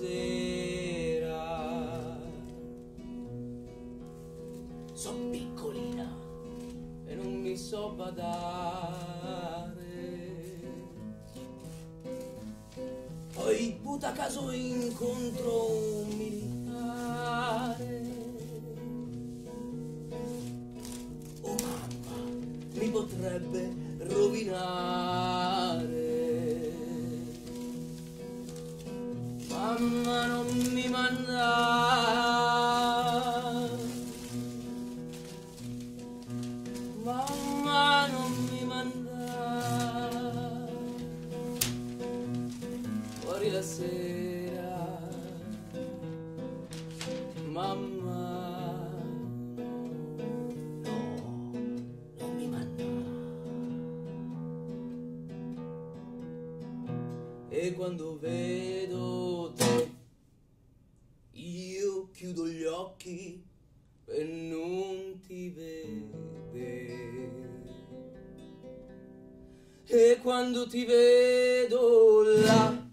sera. So piccolina e non mi so badare. Poi puta caso incontro un militare. Oh mamma, mi potrebbe rovinare. Mamma non mi manda, mamma non mi manda fuori la sera, mamma no, non mi manda. E quando vedo te, io chiudo gli occhi e non ti vede. E quando ti vedo là,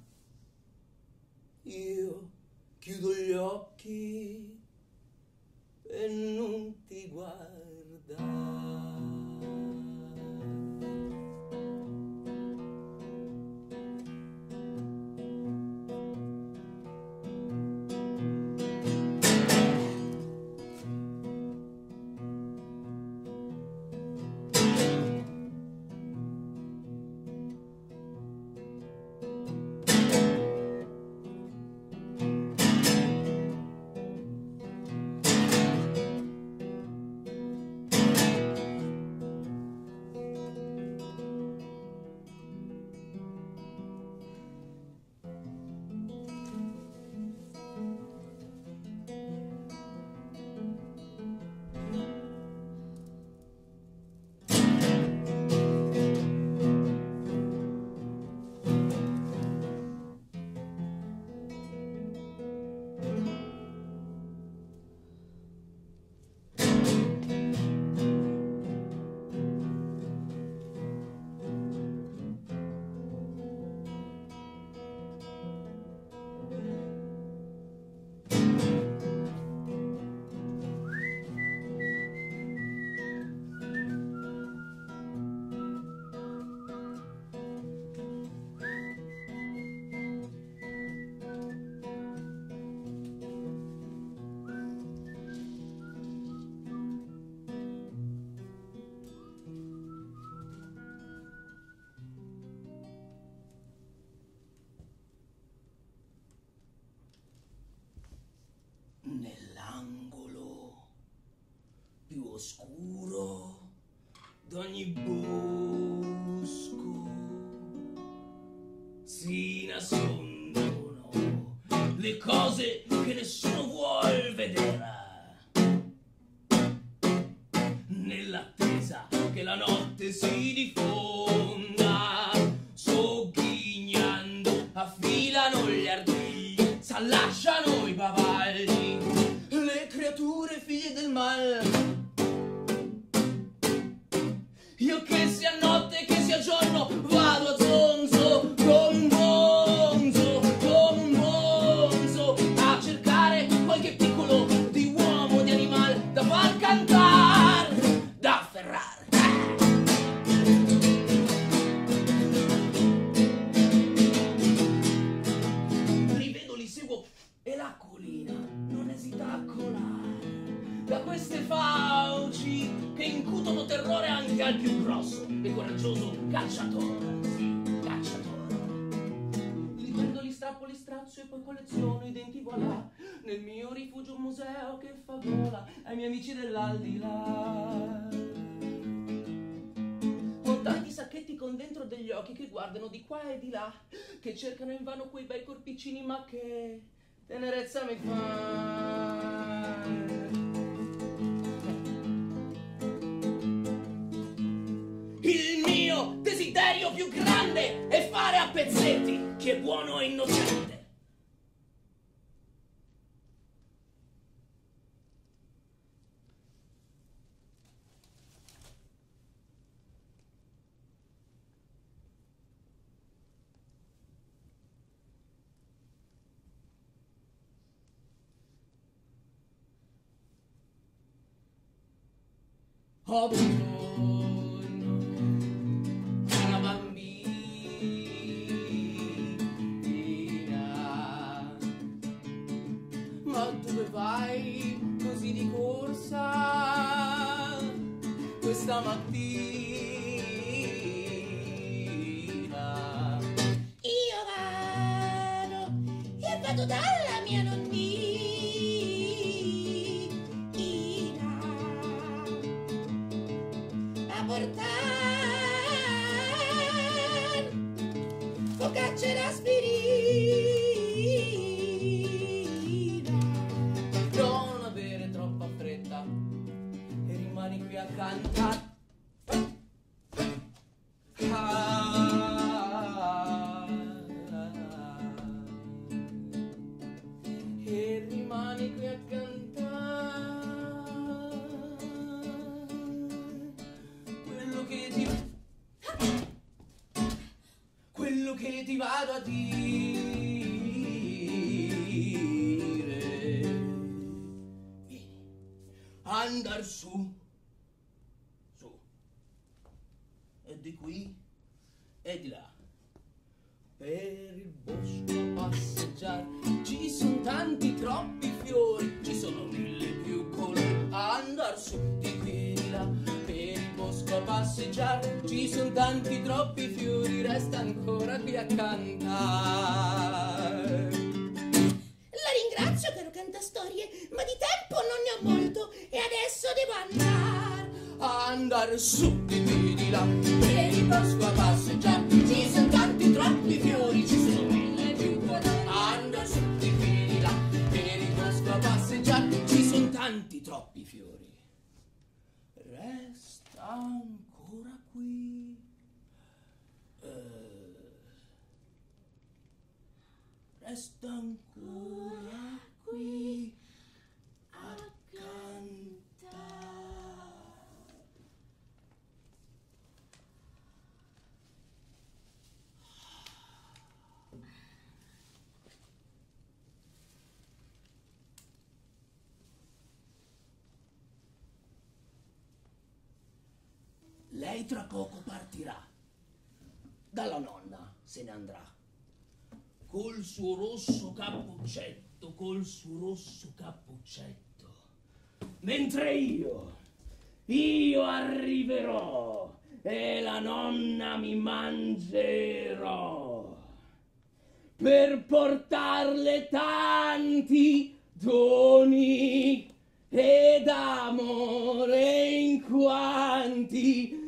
io chiudo gli occhi e non ti guarda. Nell'angolo più oscuro d'ogni bosco si nascondono le cose che nessuno vuol vedere, nell'attesa che la notte si diffonda. Sogghignando affilano gli ardii, s'allasciano i bavalli, le creature figlie del mal. Io che sia notte che sia giorno vado a zonzo come un bonzo a cercare qualche piccolo di uomo, di animal da far cantare, da afferrare. Li vedo, li seguo e la colina non esita a colare da queste fauci che incutono terrore anche al più grosso e coraggioso cacciatore. Sì, cacciatore. Li prendo, li strappo, li straccio e poi colleziono i denti, voilà. Nel mio rifugio un museo che fa gola ai miei amici dell'aldilà. Ho tanti sacchetti con dentro degli occhi che guardano di qua e di là, che cercano invano quei bei corpicini, ma che tenerezza mi fa. Il mio desiderio più grande è fare a pezzetti chi è buono e innocente. ho bisogno di una bambina. Ma dove vai così di corsa questa mattina? Io vado dalla mia nonnina a portare focaccia e aspirina. Non avere troppa fretta e rimani qui accanto a e rimani qui a cantare quello che ti vado a dire. Vieni, andar su, e di qui e di là. Per il bosco a passeggiare ci sono tanti troppi fiori, ci sono 1000 più colori. Andar su di qui e di là. Per il bosco a passeggiare ci sono tanti troppi fiori, resta ancora qui a cantare. La ringrazio, caro cantastorie, ma di tempo non ne ho molto e adesso devo andare. Andare su di qui e di là. Per il bosco a passeggiare ci sono tanti troppi fiori, ci sono 1000 più colori. Andare su di qui e di là. Per il bosco a passeggiare ci sono tanti troppi fiori. Resta ancora qui. Resta ancora qui a cantare. Lei tra poco partirà. Dalla nonna se ne andrà. Col suo rosso cappuccetto, col suo rosso cappuccetto. Mentre io arriverò e la nonna mi mangerò per portarle tanti doni ed amore in quanti